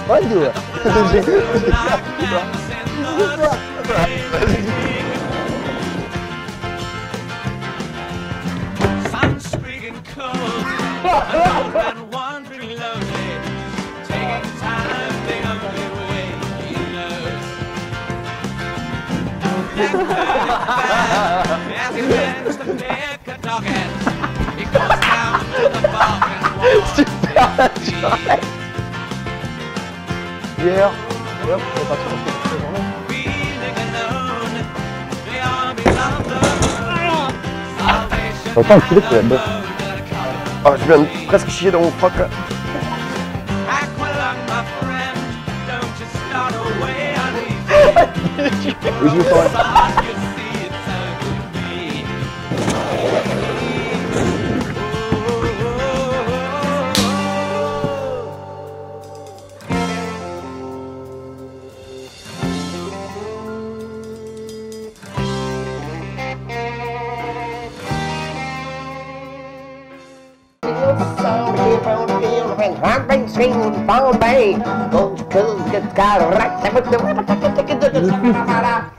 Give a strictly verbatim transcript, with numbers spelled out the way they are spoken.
pas du tout. Super naturel. Hier, et hop, on est parti pour cette journée. Autant enculé que la bosse. Oh, je viens de presque chier dans mon froc là. Et je me sens Humping swing from bay, goes to the sky, right?